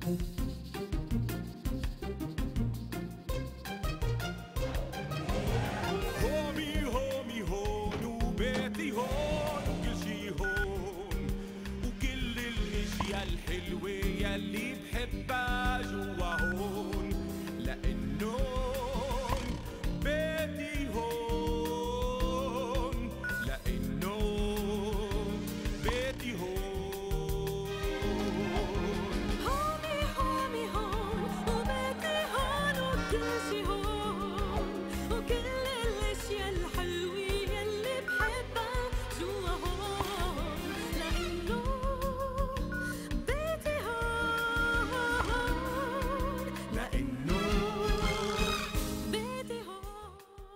هومي هومي هون وبيتي هون وكل شي هون، وكل الاشياء الحلوة يلي بحبها جوا هون، لانه بيتي هون، لانه بيتي هون. هومي هومي هون وبيتي هون وكل شي هون، وكل الاشياء الحلوة يلي بحبها جوا هون، لانه بيتي هون، لانه بيتي هون.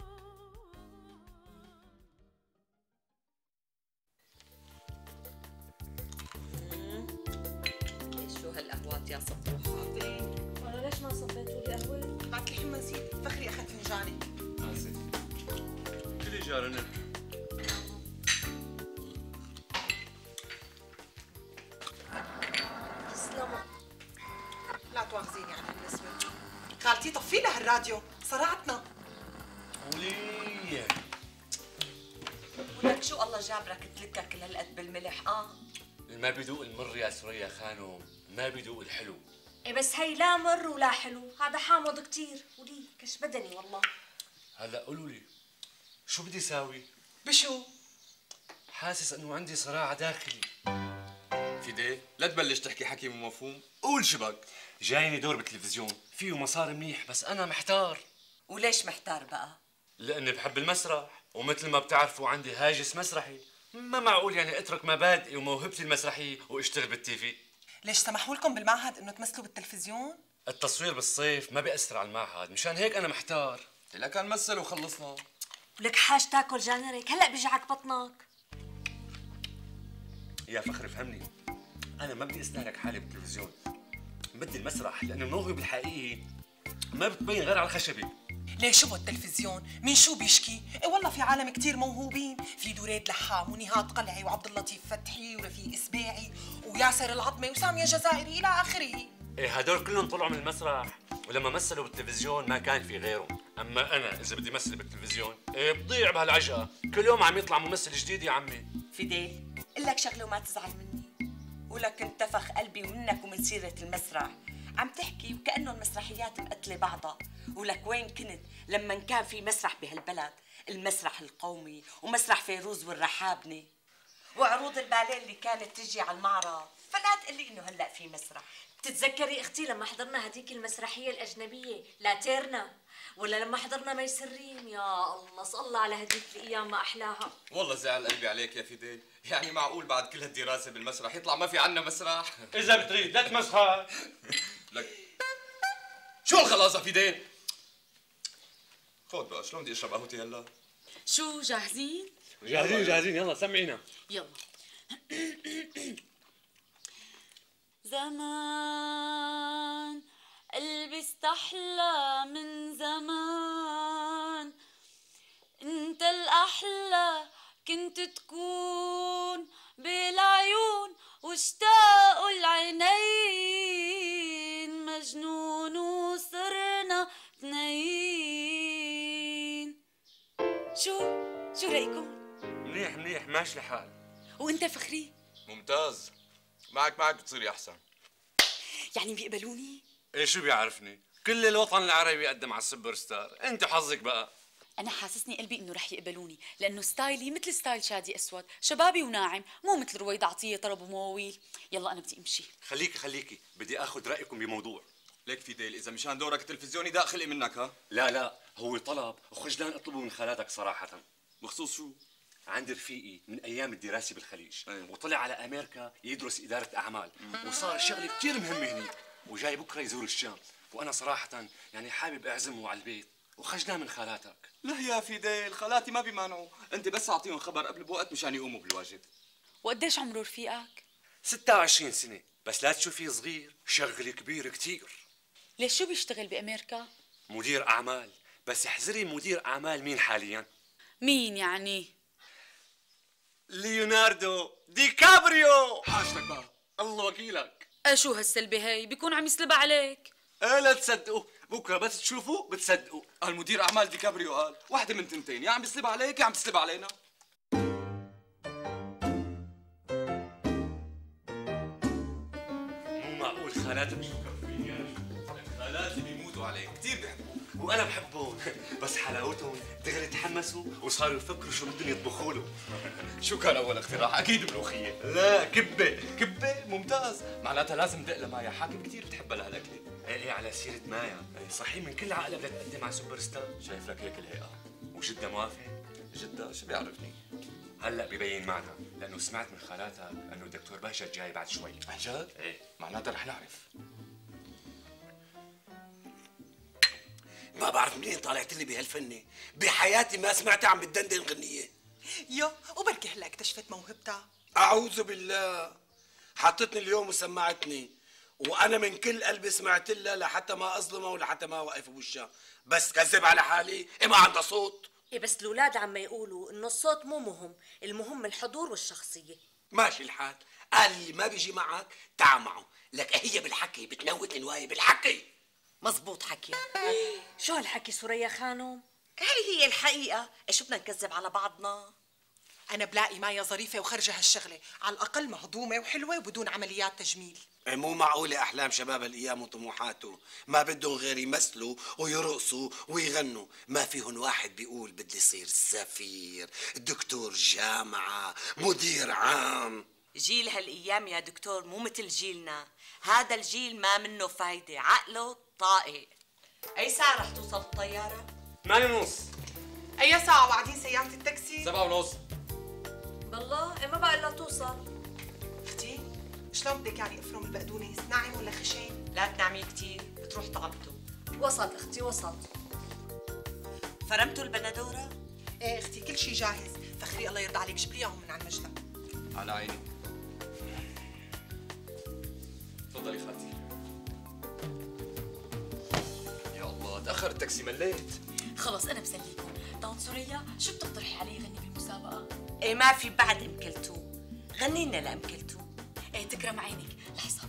شو هالقهوات يا سطوحة؟ ولا ليش ما صبيتوا لي قهوة؟ بعد لي حمى نسيت، فخري أخذ فنجاني. آسف كلي جارنا. تسلموا. لا تواخذيني عن النسبة. خالتي طفي لها الراديو، صرعتنا. وليه؟ ولك شو الله جابرك تلكك كل هالقد بالملح ما بيدوق المر يا سوريا خانم، ما بيدوق الحلو. ايه بس هي لا مر ولا حلو، هذا حامض كتير ولي كش بدني والله. هلا قولوا لي شو بدي ساوي؟ بشو؟ حاسس انه عندي صراع داخلي. فيدي لا تبلش تحكي حكي مو مفهوم، قول شبك. جايني دور بالتلفزيون فيه مصاري منيح بس انا محتار. وليش محتار بقى؟ لاني بحب المسرح ومثل ما بتعرفوا عندي هاجس مسرحي، ما معقول يعني اترك مبادئي وموهبتي المسرحيه واشتغل بالتيفي. ليش سمحوا لكم بالمعهد انه تمثلوا بالتلفزيون؟ التصوير بالصيف ما بيأثر على المعهد، مشان هيك انا محتار. لا كان مثل وخلصنا. ولك حاج تاكل جانريك، هلا بيجعك بطنك. يا فخر فهمني، انا ما بدي استهلك حالي بالتلفزيون، بدي المسرح لانه الموهبه الحقيقيه ما بتبين غير على الخشبه. ليش شو التلفزيون؟ مين شو بيشكي؟ ايه والله في عالم كتير موهوبين، في دريد لحام ونهاد قلعي وعبد اللطيف فتحي ورفيق اسباعي وياسر العظمي وساميه جزائري الى اخره. ايه هدول كلهم طلعوا من المسرح ولما مثلوا بالتلفزيون ما كان في غيرهم، اما انا اذا بدي مثل بالتلفزيون ايه بضيع بهالعجقه، كل يوم عم يطلع ممثل جديد يا عمي. فيديل، قل لك شغله وما تزعل مني. ولك انتفخ قلبي منك ومن سيره المسرح، عم تحكي وكأنه المسرحيات مقتله بعضها. ولك وين كنت لما كان في مسرح بهالبلد، المسرح القومي ومسرح فيروز والرحابنه وعروض الباليه اللي كانت تجي على المعرض، فلا تقلي انه هلا في مسرح. بتتذكري اختي لما حضرنا هديك المسرحيه الاجنبيه لا تيرنا، ولا لما حضرنا ميسرين؟ يا الله صلى الله على هديك الايام ما احلاها. والله زعل قلبي عليك يا فيدي، يعني معقول بعد كل هالدراسه بالمسرح يطلع ما في عنا مسرح؟ اذا بتريد لا تمسخر. لك شو الخلاصه فيدي؟ خذ بقى، شلون بدي اشرب قهوتي هلا؟ شو جاهزين؟ جاهزين يلا سمعينا. يلا. زمان قلبي استحلى من زمان، انت الأحلى كنت تكون بالعيون واشتاقوا العينين، مجنون وصرنا اثنين. شو رأيكم؟ منيح ماشي الحال. وانت فخري؟ ممتاز، معك بتصيري احسن. يعني بيقبلوني؟ ايه شو بيعرفني؟ كل الوطن العربي يقدم على السوبر ستار، انت حظك بقى. أنا حاسسني قلبي إنه رح يقبلوني، لأنه ستايلي مثل ستايل شادي أسود، شبابي وناعم، مو مثل رويدة عطية طرب ومواويل. يلا أنا بدي أمشي. خليكي بدي اخذ رايكم بموضوع. ليك فيديل، اذا مشان دورك التلفزيوني ده خلقي منك ها؟ لا هو طلب وخجلان اطلبه من خالاتك صراحه. بخصوص شو؟ عندي رفيقي من ايام الدراسه بالخليج أيه. وطلع على امريكا يدرس اداره اعمال وصار شغله كثير مهمه هنيك، وجاي بكره يزور الشام، وانا صراحه يعني حابب اعزمه على البيت وخجلان من خالاتك. لا يا فيديل، خالاتي ما بيمانعوا، انت بس اعطيهم خبر قبل بوقت مشان يقوموا بالواجب. وقديش عمره رفيقك؟ 26 سنه، بس لا تشوفيه صغير، شغل كبير كثير. ليش شو بيشتغل بأمريكا؟ مدير اعمال، بس احذري مدير اعمال مين حاليا؟ مين يعني؟ ليوناردو دي كابريو. حاجتك بقى. الله وكيلك. شو هالسلبة هاي؟ بيكون عم يسلبها عليك. لا تصدقوا، بكره بس تشوفوا بتصدقوا. المدير اعمال ديكابريو قال واحده من تنتين، يا عم بيسلبها عليك يا عم بيسلبها علينا. مو معقول خالاتك شو كفية. خالاتي بيموتوا عليك، كثير بيحبوك. وانا بحبهم، بس حلاوتهم دغري تحمسوا وصاروا يفكروا شو بدهم يطبخوا له. شو كان اول اقتراح؟ اكيد ملوخيه. لا كبه. كبه ممتاز، معناتها لازم دق لمايا، حاكم كثير بتحبها لهالاكله. ايه على سيرة مايا، صحيح من كل عقلها بدها تقدم على سوبر ستار. شايف لك هيك الهيئه. وجدة موافق؟ جدة شو بيعرفني؟ هلا ببين معنا، لانه سمعت من خالاتها انه الدكتور بهجت جاي بعد شوي. عن جد؟ ايه معناتها رح نعرف. ما بعرف منين طالعت لي بهالفنة، بحياتي ما سمعتها عم بتدندن غنية. يو وبركي هلا اكتشفت موهبتها. أعوذ بالله، حطتني اليوم وسمعتني، وأنا من كل قلبي سمعت لها لحتى ما أظلمها ولحتى ما أوقف بوشها، بس كذب على حالي، ما عندها صوت. إيه بس الأولاد عم يقولوا إنه الصوت مو مهم، المهم الحضور والشخصية. ماشي الحال، قال اللي ما بيجي معك تعا معه، لك هي بالحكي بتنوت النوايا بالحكي. مزبوط حكي. شو هالحكي سوريا خانم؟ هي الحقيقة، شو بدنا نكذب على بعضنا؟ انا بلاقي مايا ظريفه وخرجه هالشغله، على الاقل مهضومه وحلوه وبدون عمليات تجميل. مو معقولة أحلام شباب الأيام وطموحاته ما بدهم غير يمثلوا ويرقصوا ويغنوا، ما فيهن واحد بيقول بدي يصير سفير، دكتور جامعة، مدير عام. جيل هالايام يا دكتور مو مثل جيلنا، هذا الجيل ما منه فايدة، عقله طائق. أي ساعة رح توصل الطيارة؟ 8:30. اي ساعه وقاعدين سياره التاكسي؟ 7:30. بالله إيه ما بقى إلا توصل. اختي شلون بدك يعني افرم البقدونس، ناعم ولا خشن؟ لا تنعمي كتير بتروح طعمته. وصل أختي وصل. فرمتوا البندورة؟ ايه اختي كل شيء جاهز، فخري الله يرضى عليك جيب لي اياهم من على المجلة. على عيني. تفضلي خالتي. يا الله تأخر التاكسي، مليت. خلص أنا بسليكم. طون سوريا شو بتقترحي علي غني بالمسابقة؟ إيه ما في بعد أم كلثوم، غني لنا لأم كلثوم. إيه تكرم عينك. لحظة.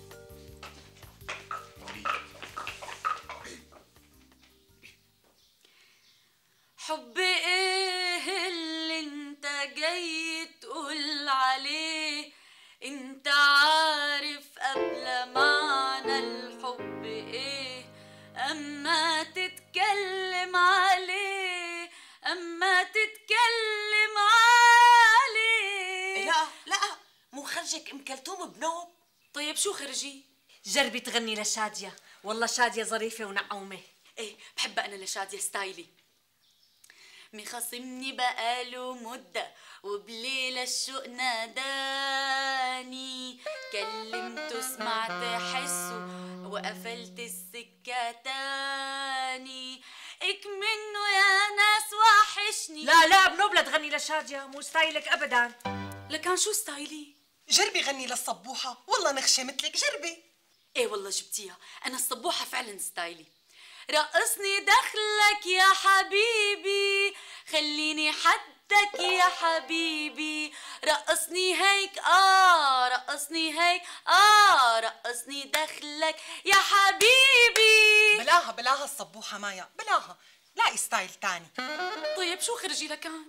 حبي ايه اللي انت جاي تقول عليه، انت عارف قبل معنى الحب ايه، اما تتكلم عليه، اما تتكلم عليه. لا مو خرجك ام كلثوم بنوب. طيب شو خرجي؟ جربي تغني لشادية، والله شادية ظريفة ونعومة. ايه بحبها انا لشادية ستايلي. مخاصمني بقاله مدة وبليلة الشوق ناداني، كلمته سمعت حسه وقفلت السكة تاني، اكمنه يا ناس وحشني. لا بنوب لا تغني لشادية، مو ستايلك أبدا. لكان شو ستايلي؟ جربي غني للصبوحه، والله نخشه مثلك، جربي. ايه والله جبتيها، انا الصبوحة فعلا ستايلي. رقصني دخلك يا حبيبي، خليني حدك يا حبيبي، رقصني هيك رقصني هيك رقصني دخلك يا حبيبي. بلاها الصبوحه مايا، بلاها، لاقي ستايل تاني. طيب شو خرجي لكان؟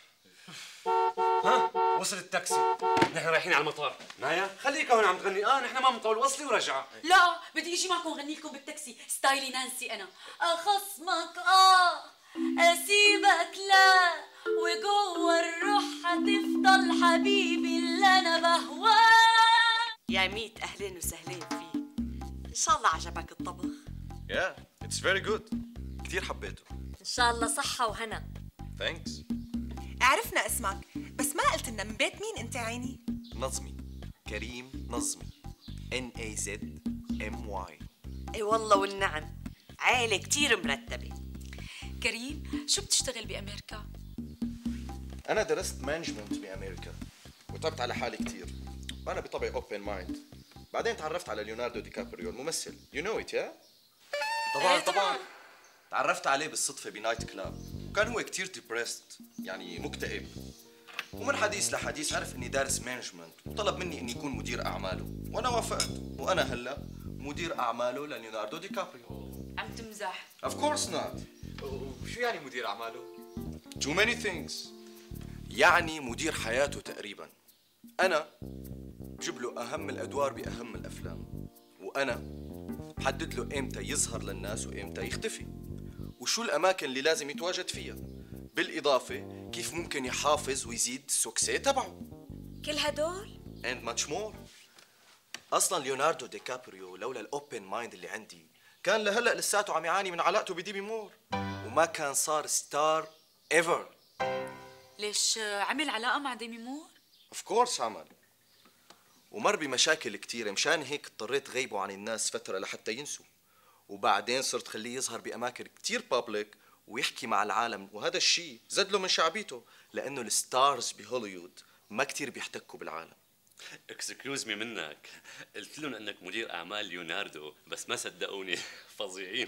ها وصل التاكسي، نحن رايحين على المطار. مايا خليك هون عم تغني. نحن ما بنطول، وصلي ورجعه. لا بدي اجي معكم غني لكم بالتاكسي، ستايلي نانسي انا. اخصمك اسيبك لا، وجوه الروح هتفضل حبيبي اللي انا بهواه. يا ميت أهلين وسهلين فيك، إن شاء الله عجبك الطبخ. Yeah, it's very good. كثير حبيته. إن شاء الله صحة وهنا. Thanks. عرفنا اسمك، بس ما قلت لنا من بيت مين انت عيني؟ نظمي، كريم نظمي. NAZMY. اي والله والنعم، عيلة كتير مرتبة. كريم شو بتشتغل بامريكا؟ أنا درست مانجمنت بأمريكا وتعبت على حالي كتير، وأنا بطبعي أوبن مايند. بعدين تعرفت على ليوناردو دي كابريو الممثل، يو نو إت يا؟ طبعا. تعرفت عليه بالصدفة بنايت كلاب، وكان هو كتير ديبرست، يعني مكتئب. ومن حديث لحديث عرف اني دارس مانجمنت وطلب مني اني اكون مدير اعماله، وانا وافقت، وانا هلا مدير اعماله لليوناردو دي كابريو. عم تمزح؟ Of course not. وشو يعني مدير اعماله؟ Too many things. يعني مدير حياته تقريبا. انا بجيب له اهم الادوار باهم الافلام، وانا بحدد له امتى يظهر للناس وامتى يختفي، وشو الاماكن اللي لازم يتواجد فيها، بالاضافه كيف ممكن يحافظ ويزيد السوكسي تبعه. كل هدول؟ and much more. اصلا ليوناردو دي كابريو لولا الاوبن مايند اللي عندي كان لهلا لساته عم يعاني من علاقته بديمي مور، وما كان صار ستار ايفر. ليش عمل علاقة مع ديمي مور؟ اوف كورس عمل، ومر بمشاكل كثيره، مشان هيك اضطريت غيبه عن الناس فتره لحتى ينسوا، وبعدين صرت خليه يظهر باماكن كثير بابليك ويحكي مع العالم، وهذا الشيء زاد له من شعبيته لانه الستارز بهوليوود ما كثير بيحتكوا بالعالم. اكسكيوز مي منك، قلت لهم انك مدير اعمال ليوناردو بس ما صدقوني. فظيعين.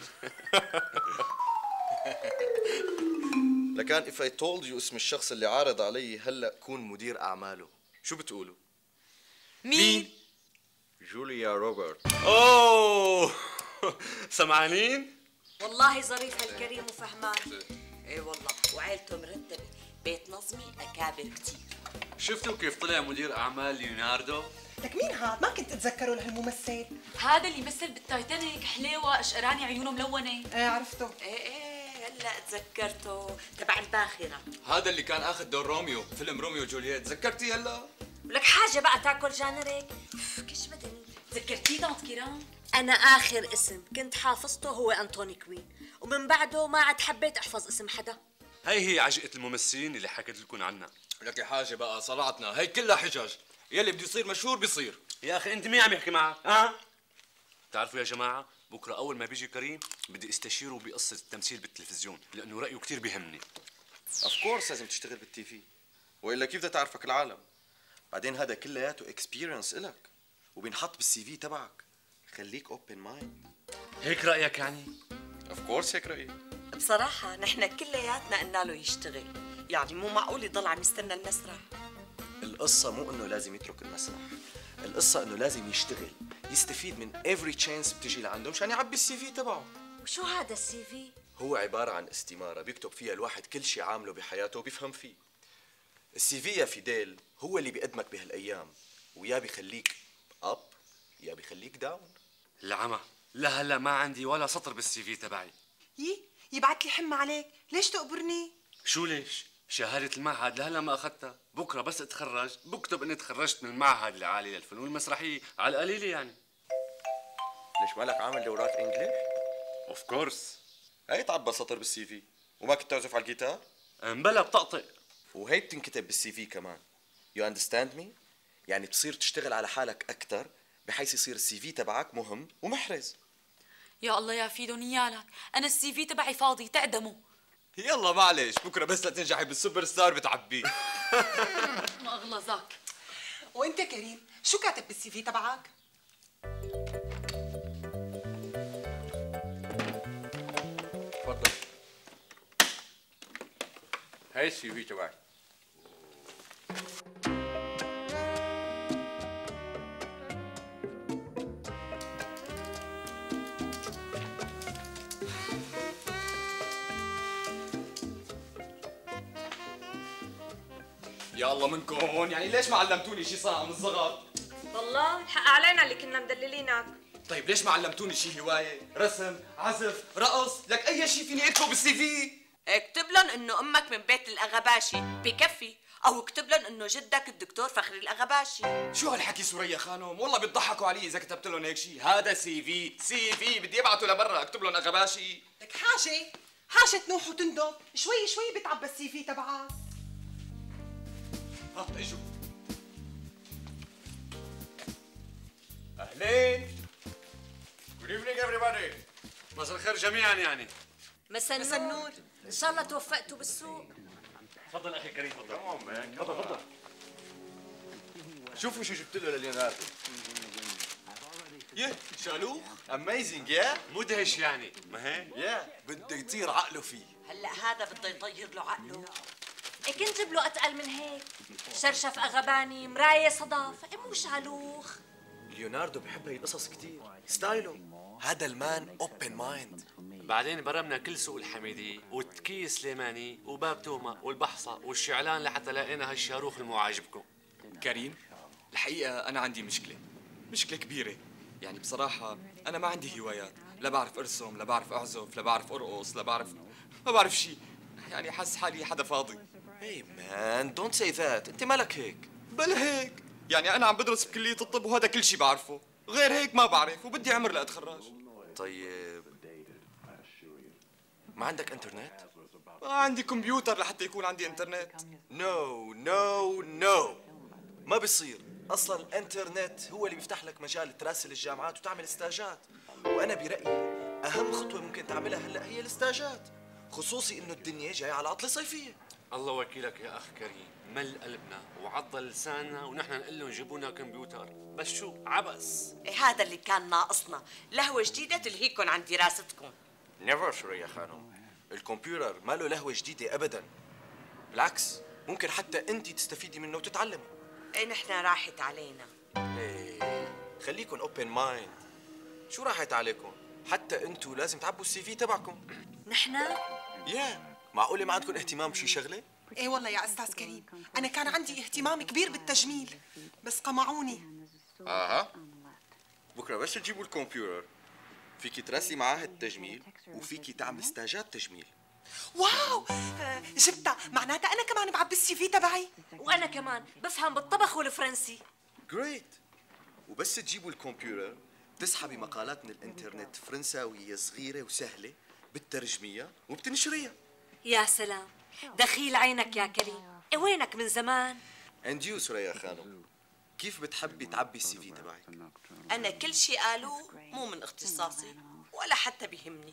لكان if I told you اسم الشخص اللي عارض علي هلا كون مدير اعماله، شو بتقولوا؟ مين؟ جوليا روبرت. اوه سمعانين؟ والله ظريف هالكريم وفهمان. ايه والله، وعيلته مرتبة، بيت نظمي أكابر كتير. شفتوا كيف طلع مدير اعمال ليوناردو؟ لك مين هاد؟ ما كنت تتذكروا لهالممثل؟ هذا اللي يمثل بالتايتانيك، حليوة اشقراني عيونه ملونة. ايه عرفته. ايه هلا تذكرته، تبع الباخرة. هذا اللي كان اخذ دور روميو فيلم روميو وجولييت، تذكرتي هلا؟ ولك حاجة بقى تاكل جانريك. كش بدني. تذكرتيه طنط كيران؟ أنا آخر اسم كنت حافظته هو أنتوني كوين، ومن بعده ما عاد حبيت أحفظ اسم حدا. هي عجقة الممثلين اللي حكيت لكم عنها. لك حاجه بقى صرعتنا، هي كلها حجج، يلي بده يصير مشهور بيصير. يا اخي انت مين عم يحكي معك؟ ها؟ بتعرفوا يا جماعه بكره اول ما بيجي كريم بدي استشيره بقصه التمثيل بالتلفزيون، لانه رايه كثير بيهمني. اوف كورس لازم تشتغل بالتي في، والا كيف بدها تعرفك العالم؟ بعدين هذا كلياته اكسبيرينس الك، وبينحط بالسي في تبعك. خليك اوبن مايند. هيك رايك يعني؟ اوف كورس هيك رايي. بصراحة نحن كلياتنا قلنا له يشتغل، يعني مو معقول يضل عم يستنى المسرح. القصة مو انه لازم يترك المسرح، القصة انه لازم يشتغل، يستفيد من every chance بتجي لعنده مشان يعبي السي في تبعه. وشو هذا السي في؟ هو عبارة عن استمارة بيكتب فيها الواحد كل شيء عامله بحياته وبيفهم فيه. السي في يا فيديل هو اللي بيقدمك بهالايام، ويا بيخليك اب يا بيخليك داون. العمى، لا هلا ما عندي ولا سطر بالسي في تبعي. يبعت لي حمى عليك، ليش تقبرني؟ شو ليش؟ شهادة المعهد لهلا ما اخذتها، بكره بس اتخرج بكتب اني تخرجت من المعهد العالي للفنون المسرحية، على القليلة يعني. ليش مالك عامل دورات انجليش؟ اوف كورس. هي تعبى سطر بالسي في، وما كنت تعزف على الجيتار؟ مبلا بطقطق. وهي بتنكتب بالسي في كمان. يو اندرستاند مي؟ يعني بتصير تشتغل على حالك اكثر بحيث يصير السي في تبعك مهم ومحرز. يا الله يا فيدو نيالك، انا السي في تبعي فاضي، تعدموا. يلا معلش، بكره بس لتنجحي بالسوبر ستار بتعبيه. ما اغلظك. وانت كريم شو كاتب بالسي في تبعك؟ تفضل. هاي السي في تبعي. يا الله منكم، يعني ليش ما علمتوني شي صنعة من الصغر؟ والله الحق علينا اللي كنا مدللينك. طيب ليش ما علمتوني شي هواية؟ رسم، عزف، رقص، لك أي شي فيني أكتبه بالسي في؟ اكتب لهم انه امك من بيت الاغباشي بكفي، او اكتب لهم انه جدك الدكتور فخري الاغباشي. شو هالحكي سوريا خانم؟ والله بيضحكوا علي اذا كتبت لهم هيك شيء، هذا سي في بدي ابعته لبرا، اكتب لهم اغباشي. لك حاجة تنوح وتندم، شوي شوي بتعبى السي في تبعك. ها اجوا. اهلين. Good evening everybody. مساء الخير جميعا يعني. مساء النور. ان شاء الله توفقتوا بالسوق. تفضل اخي كريم، تفضل. تفضل. شوفوا شو جبت له لليوناردو. يه شالوه. اميزنج يا مدهش يعني، ما هيك؟ يا بده يطير عقله فيه. هلا هذا بده يطير له عقله. كنت جيب له اتقل من هيك. شرشف اغباني، مرايه صدف، مو شالوخ. ليوناردو بحب هي القصص كتير، ستايله. هذا المان اوبن مايند. بعدين برمنا كل سوق الحميدي والتكي السليماني وباب توما والبحصة والشعلان لحتى لقينا هالشاروخ المو عاجبكم. كريم، الحقيقة أنا عندي مشكلة كبيرة. يعني بصراحة أنا ما عندي هوايات، لا بعرف أرسم، لا بعرف أعزف، لا بعرف أرقص، ما بعرف شيء. يعني حاسس حالي حدا فاضي. هي مان دونت سي ذات، انت مالك هيك؟ بلا هيك، يعني أنا عم بدرس بكلية الطب وهذا كل شيء بعرفه، غير هيك ما بعرف وبدي عمر لأتخرج. طيب ما عندك انترنت؟ ما عندي كمبيوتر لحتى يكون عندي انترنت. نو ما بيصير. اصلا الانترنت هو اللي بيفتح لك مجال تراسل الجامعات وتعمل استاجات، وانا برايي اهم خطوه ممكن تعملها هلا هي الاستاجات، خصوصي انه الدنيا جايه على عطله صيفيه. الله وكيلك يا اخ كريم، مل قلبنا وعضل لساننا ونحن نقول لهم جيبوا لنا كمبيوتر، بس شو عبس. هذا اللي كان ناقصنا، لهوة جديدة تلهيكم عن دراستكم. نيفر سوريا خانم، الكمبيوتر ما له لهوه جديده ابدا، بالعكس ممكن حتى انت تستفيدي منه وتتعلمي. نحن راحت علينا. ايه خليكن اوبن مايند. شو راحت عليكم؟ حتى انتوا لازم تعبوا السي في تبعكم. نحن؟ معقوله ما عندكم اهتمام بشي شغله؟ ايه والله يا استاذ كريم، انا كان عندي اهتمام كبير بالتجميل بس قمعوني. بكره بس تجيبوا الكمبيوتر فيكي تراسلي معاهد تجميل وفيكي تعملي استاجات تجميل. واو، جبتها، معناتها انا كمان بعبي السي في تبعي. وانا كمان بفهم بالطبخ والفرنسي. جريت. وبس تجيبوا الكمبيوتر بتسحبي مقالات من الانترنت فرنساويه صغيره وسهله، بتترجميها وبتنشريها. يا سلام، دخيل عينك يا كريم. وينك من زمان؟ اند يو سوريا خانم، كيف بتحبي تعبي السي في تبعك؟ أنا كل شيء قالوه مو من اختصاصي ولا حتى بيهمني.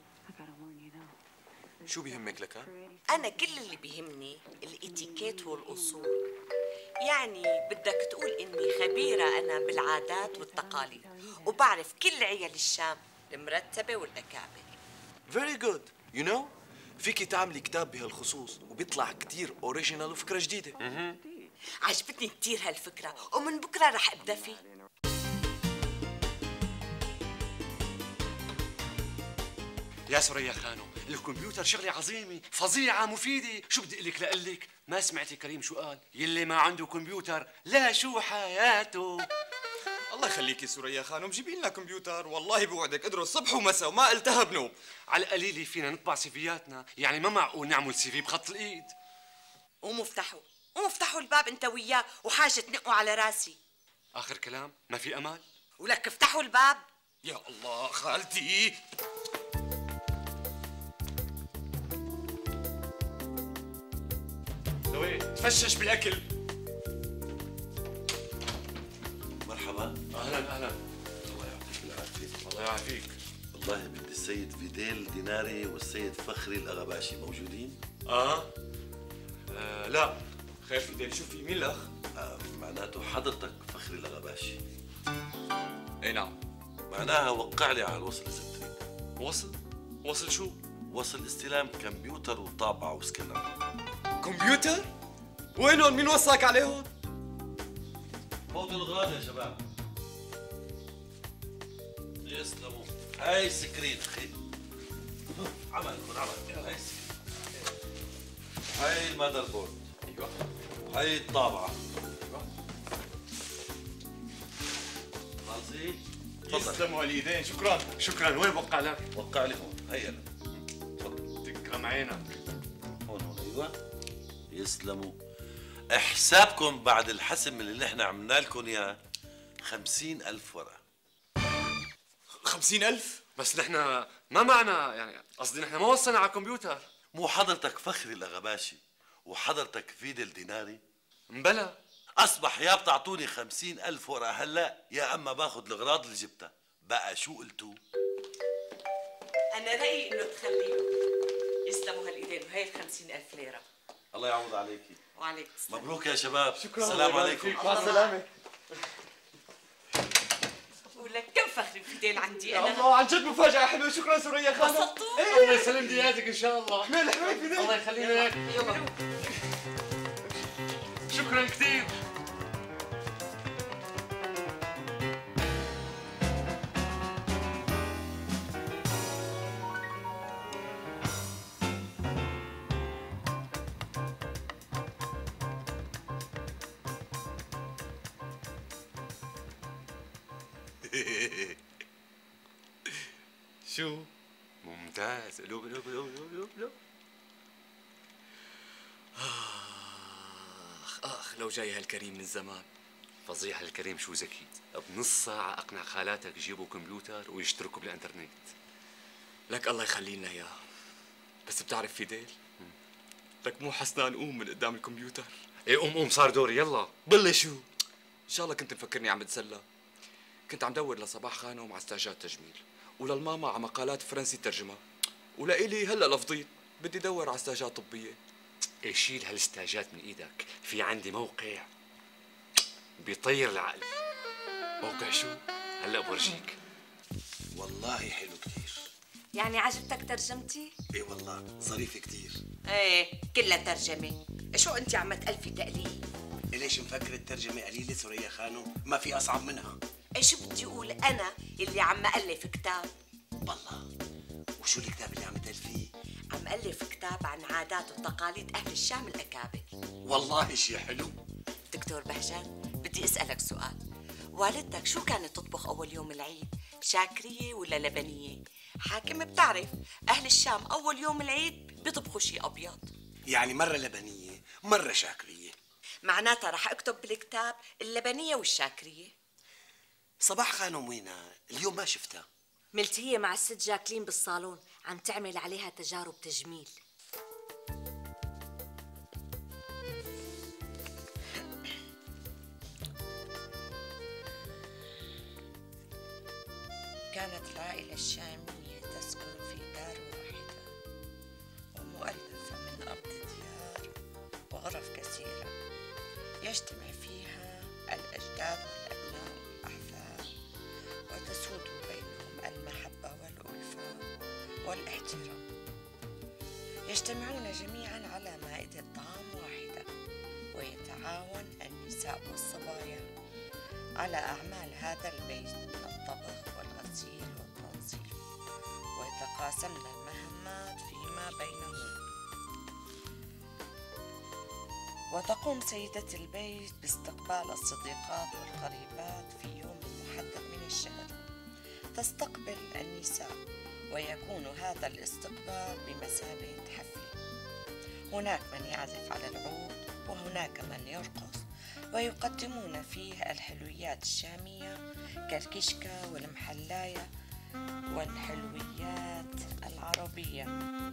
شو بيهمك لك؟ أنا كل اللي بيهمني الاتيكيت والأصول. يعني بدك تقول إني خبيرة أنا بالعادات والتقاليد وبعرف كل عيال الشام المرتبة والأكابر. فيري جود. يو نو فيكي تعملي كتاب بهالخصوص وبيطلع كتير اوريجينال وفكره جديده. عجبتني كتير هالفكرة ومن بكرة رح أبدأ فيه. يا سوريا خانم، الكمبيوتر شغلة عظيمة فظيعة مفيدة. شو بدي أقلك لأقلك؟ ما سمعتي كريم شو قال؟ يلي ما عنده كمبيوتر لا شو حياته. الله يخليكي سوريا خانم، جيبي لنا كمبيوتر والله بوعدك ادرس صبح ومساء وما التهب نوم. على القليلة فينا نطبع سيفياتنا، يعني ما معقول نعمل سي في بخط الإيد. ومفتحوا الباب انت وياه وحاجة تنقوا على راسي. آخر كلام، ما في أمل؟ ولك افتحوا الباب. يا الله خالتي. لوين؟ تفشش بالأكل. مرحبا. أهلا. الله يعطيك العافية. الله يعافيك. والله بدي السيد فيديل ديناري والسيد فخري الأغباشي موجودين؟ لا. خير فيديل، شو في مين الأخ؟ معناته حضرتك فخري الأغباشي. اي نعم. معناها وقع لي على الوصل إذا بتريد. وصل شو؟ وصل استلام كمبيوتر وطابعة وسكنر. كمبيوتر؟ وينهم؟ مين وصاك عليهم؟ فوت الغراض يا شباب. يسلموا. هاي سكرين اخي. عمل. هاي سكرين. هاي المادر بورد. ايوه. هاي الطابعة. ايوه. خالصين؟ يسلموا الايدين، شكرا. وين وقع لك؟ وقع لي هون. هيا انا. تفضل. تكرم عينك. هون ايوه. يسلموا. حسابكم بعد الحسم اللي نحن عملنا لكم اياه 50,000 ورقة. 50,000؟ بس نحن ما معنا، يعني قصدي نحن ما وصلنا على الكمبيوتر. مو حضرتك فخري الأغباشي وحضرتك فيدل ديناري؟ مبلا. أصبح يا بتعطوني 50,000 ورقة هلا يا أما باخذ الأغراض اللي جبتها. بقى شو قلتوا؟ أنا رأيي إنه تخليه. يسلموا هالإيدين وهي 50,000 ليرة. الله يعوض عليكي. وعليك السلام. مبروك يا شباب. شكرا. السلام عليكم. مع السلامة. ولك كم فخر فيديل عندي يا أنا. الله عن جد مفاجأة حلوة. شكرا سوريا خانم. انبسطتوا؟ الله يسلم دياتك إن شاء الله. حميد فيديل. الله يخلينا لك. يلا. شكرا كثير. شو؟ ممتاز. قلوب قلوب قلوب قلوب قلوب قلوب. اخ لو جاي هالكريم من زمان. فظيع هالكريم، شو ذكي. بنص ساعة أقنع خالاتك يجيبوا كمبيوتر ويشتركوا بالإنترنت. لك الله يخلي لنا اياه. بس بتعرف فيديل؟ لك مو حسنا نقوم من قدام الكمبيوتر. ايه قوم قوم، صار دوري، يلا. بالله شو؟ ان شاء الله كنت مفكرني عم بتسلى. كنت عم دور لصباح خانم على استاجات تجميل، وللماما على مقالات فرنسي ترجمة، ولإلي هلا لفظيت بدي دور على استاجات طبية. ايه شيل هالاستاجات من ايدك، في عندي موقع بيطير العقل. موقع شو؟ هلا بورجيك. والله حلو كتير. يعني عجبتك ترجمتي؟ ايه والله ظريف كتير. ايه كلها ترجمة. شو انت عم تألفي تقليل؟ ليش مفكر الترجمة قليلة سوريا خانو؟ ما في أصعب منها. ايه شو بدي اقول انا اللي عم ألف كتاب؟ والله وشو الكتاب اللي عم تألفيه؟ عم ألف كتاب عن عادات وتقاليد أهل الشام الأكابر. والله شيء حلو. دكتور بهجان، بدي أسألك سؤال. والدتك شو كانت تطبخ أول يوم العيد؟ شاكرية ولا لبنية؟ حاكم بتعرف أهل الشام أول يوم العيد بيطبخوا شيء أبيض. يعني مرة لبنية مرة شاكرية. معناتها رح أكتب بالكتاب اللبنية والشاكرية. صباح خانم وينها؟ اليوم ما شفتها. ملتهية مع الست جاكلين بالصالون عم تعمل عليها تجارب تجميل. كانت العائلة الشامية تسكن في دار واحدة ومؤلفة من أرض ديار وغرف كثيرة يجتمع فيها الأجداد والأبناء والأحفاد، وتسود بينهم المحبة والألفة والاحترام. يجتمعون جميعا على مائدة طعام واحدة، ويتعاون النساء والصبايا على أعمال هذا البيت من الطبخ والغسيل والتنظيف، ويتقاسمن المهمات فيما بينهن. وتقوم سيدة البيت باستقبال الصديقات والقريبات في يوم محدد من الشهر. تستقبل النساء، ويكون هذا الاستقبال بمثابة حفلة. هناك من يعزف على العود، وهناك من يرقص، ويقدمون فيه الحلويات الشامية كالكشكة والمحلاية والحلويات العربية.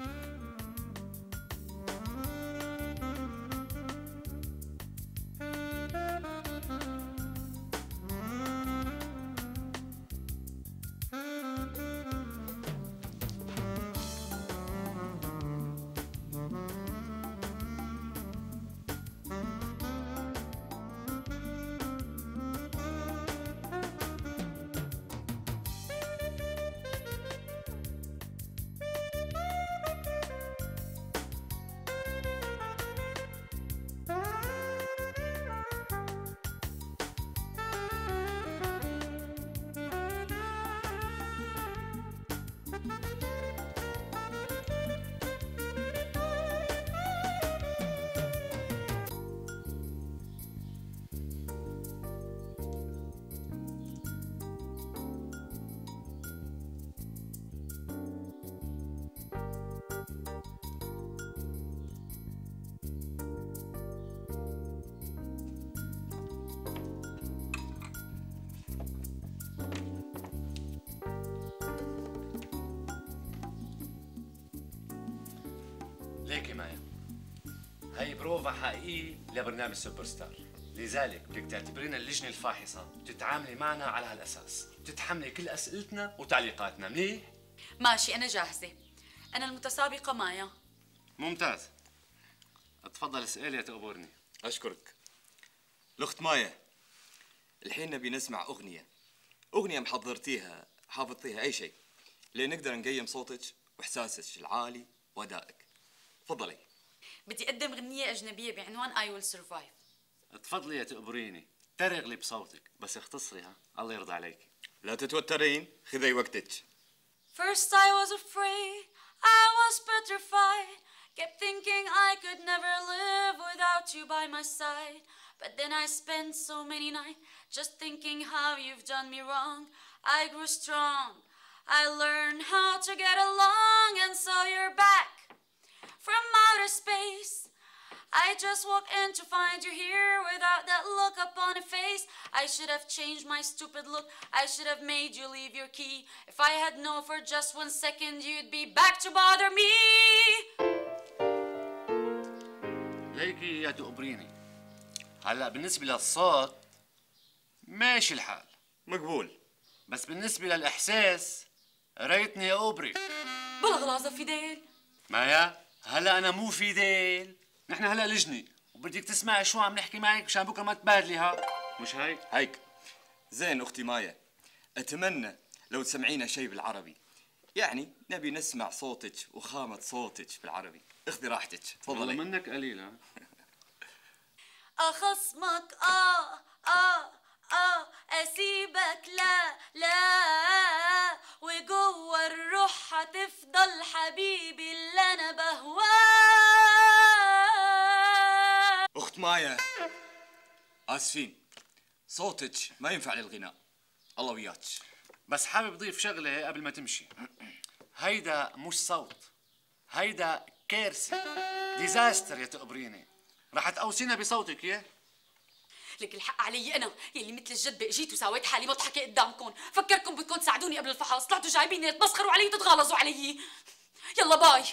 ليكي مايا، هي بروفا حقيقي لبرنامج سوبر ستار، لذلك بدك تعتبرينا اللجنة الفاحصة وتتعاملي معنا على هالأساس، وتتحملي كل أسئلتنا وتعليقاتنا، منيح؟ ماشي، أنا جاهزة. أنا المتسابقة مايا. ممتاز. اتفضل اسألي يا تقبرني. أشكرك. الأخت مايا، الحين نبي نسمع أغنية محضرتيها، حافظتيها أي شيء، لنقدر نقيم صوتك وإحساسك العالي وأدائك. تفضلي. بدي أقدم غنية أجنبية بعنوان I will survive. تفضلي يا تقبريني، ترغلي بصوتك بس اختصري ها، الله يرضى عليك. لا تتوترين، خذي وقتك. First I was afraid, I was petrified. Kept thinking I could never live without you by my side. But then I spent so many nights just thinking how you've done me wrong. I grew strong, I learned how to get along, and so you're back from outer space. I just walked in to find you here without that look upon your face. I should have changed my stupid look. I should have made you leave your key. If I had known for just 1 second you'd be back to bother me. ليكي يا تقبريني، هلا بالنسبة للصوت ماشي الحال، مقبول. بس بالنسبة للإحساس ريتني يا أوبري. بلا غلاظة فيديل. مايا هلا أنا مو فيديل، نحن هلا لجنة وبدك تسمعي شو عم نحكي معك مشان بكره ما تبادلي ها، مش هيك؟ هيك. زين أختي مايا، أتمنى لو تسمعينا شيء بالعربي، يعني نبي نسمع صوتك وخامة صوتك بالعربي. اخذي راحتك، تفضلي. والله منك قليلة. أخصمك أسيبك لا وجوه الروح هتفضل حبيبي اللي أنا بهواه. أخت مايا، آسفين، صوتك ما ينفع للغناء. الله وياك. بس حابب ضيف شغلة قبل ما تمشي. هيدا مش صوت، هيدا كارثة، ديزاستر يا تقبريني. رح تقوسينا بصوتك يا؟ لك الحق علي انا يلي مثل الجدة اجيت وسويت حالي مضحكة قدامكم. فكركم بدكم تساعدوني قبل الفحص، طلعتوا جايبيني تتمسخروا علي وتتغالظوا علي. يلا باي.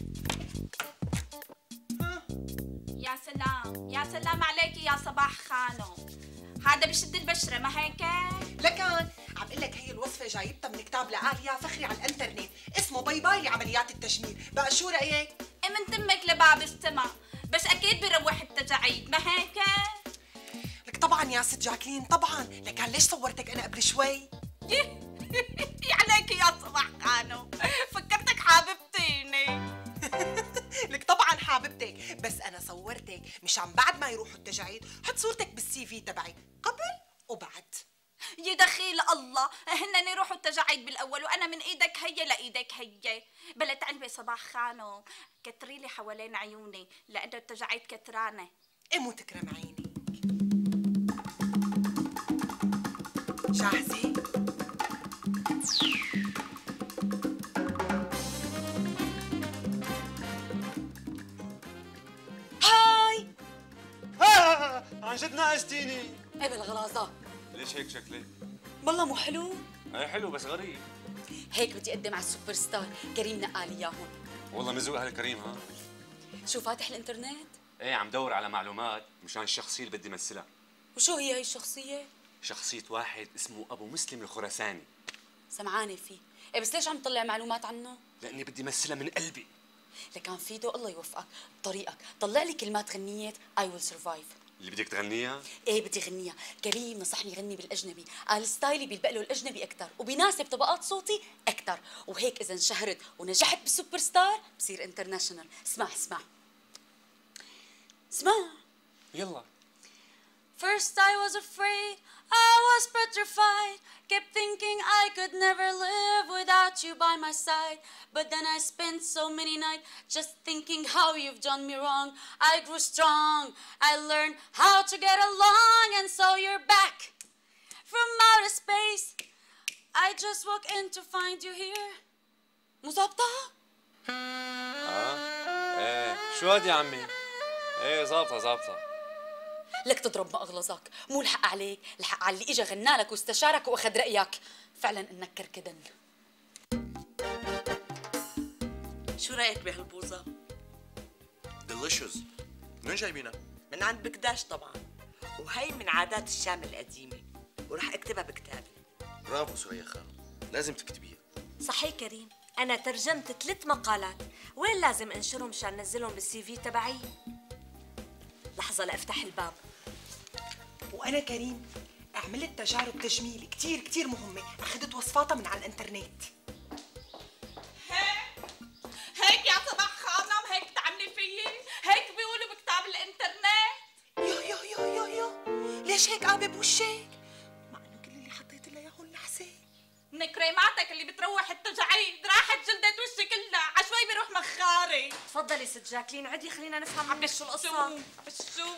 يا سلام يا سلام عليكي يا صباح خانم، هذا بشد البشرة ما هيك؟ لكن عم اقول لك هي الوصفه جايبتها من كتاب لآليا فخري على الانترنت، اسمه باي باي لعمليات التجميل. بقى شو رايك؟ من تمك لباب السما، بس اكيد بروح التجاعيد ما هيك؟ لك طبعا يا ست جاكلين طبعا، لكن ليش صورتك انا قبل شوي؟ عليكي يا صباح خانم، فكرتك حاببتيني. لك طبعا حاببتك، بس انا صورتك مشان بعد ما يروحوا التجاعيد حط صورتك بالسي في تبعي قبل وبعد. يدخيل الله، هن يروحوا التجاعيد بالاول وانا من ايدك هي لايدك هي. بلا تعلمي صباح خانم، كتري لي حوالين عيوني لانه التجاعيد كترانه. ايه مو تكرم عينك. جاهزه؟ هاي عن جد ناقشتيني. ايه بالغلاظة. ليش هيك شكلي؟ والله مو حلو؟ ايه حلو بس غريب. هيك بدي اقدم على السوبر ستار كريم نقال اياهم. والله مزوق هالكريم ها. شو فاتح الانترنت؟ ايه عم دور على معلومات مشان الشخصية اللي بدي مثلها. وشو هي هي الشخصية؟ شخصية واحد اسمه أبو مسلم الخراساني. سمعانة فيه، إيه بس ليش عم تطلع معلومات عنه؟ لأني بدي مثلها من قلبي. لكان فيدو الله يوفقك بطريقك، طلع لي كلمات غنية I will survive. اللي بدك تغنيها؟ ايه بدي غنيها، كريم نصحني غني بالاجنبي، قال ستايلي بيلبق له الاجنبي اكثر وبيناسب طبقات صوتي اكثر، وهيك اذا انشهرت ونجحت بالسوبر ستار بصير انترناشونال. اسمع يلا. First I was afraid, I was petrified. Kept thinking I could never live without you by my side. But then I spent so many nights just thinking how you've done me wrong. I grew strong, I learned how to get along, and so you're back from outer space. I just walked in to find you here. مو ظابطة؟ ايه شو هاد يا عمي؟ ايه ظابطة. لك تضرب ما اغلظك، مو الحق عليك، الحق على اللي اجى غنالك واستشارك واخذ رايك. فعلا انك كركدن. شو رايك بهالبوظه؟ ديليشيوس. من وين جايبينها؟ من عند بكداش طبعا، وهي من عادات الشام القديمه، ورح اكتبها بكتابي. برافو سوريا خانم، لازم تكتبيها. صحيح كريم، أنا ترجمت 3 مقالات، وين لازم أنشرهم مشان ننزلهم بالسي في تبعي؟ لحظة لأفتح الباب. وانا كريم عملت تجارب تجميل كتير كتير مهمه، اخذت وصفاتها من على الانترنت. هيك يا صباح خانم، هيك تعملي فيي؟ هيك بيقولوا بكتاب الانترنت؟ يو بوشك، مع انه كل اللي حطيت لها اياهم نحسه. من كريماتك اللي بتروح التجاعيد راحت جلدت وشي كلها، عشوي بيروح مخاري. تفضلي ست جاكلين، عدي خلينا نفهم عم منك شو القصة. شو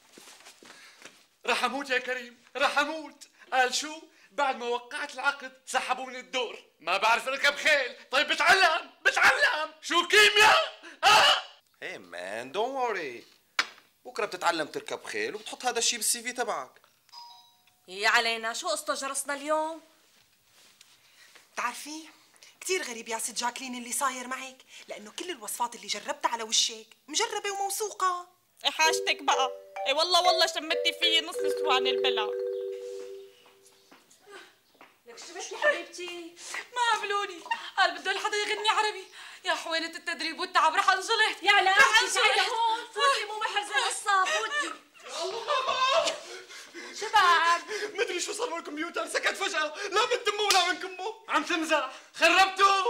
رح اموت يا كريم، رح اموت. قال شو؟ بعد ما وقعت العقد سحبوا من الدور. ما بعرف اركب خيل. طيب بتعلم شو كيمياء. هي مان دونت وري، بكره بتتعلم تركب خيل وبتحط هذا الشيء بالسي في تبعك. يا علينا، شو قصته جرسنا اليوم؟ بتعرفي كثير غريب يا ست جاكلين اللي صاير معك، لانه كل الوصفات اللي جربتها على وشك مجربه وموثوقه. حاجتك بقى. اي والله شمتي فيي نص نسوان البلا. لك شو بك يا حبيبتي؟ ما قبلوني، قال بده حدا يغني عربي. يا حوينة التدريب والتعب رح انجلط. يا لا تعالي هون، فوتي مو محرزة القصة، فوتي. شو بعد؟ مدري شو صار بالكمبيوتر، سكت فجأة. لا من تمه ولا من كمه. عم تمزح. خربته.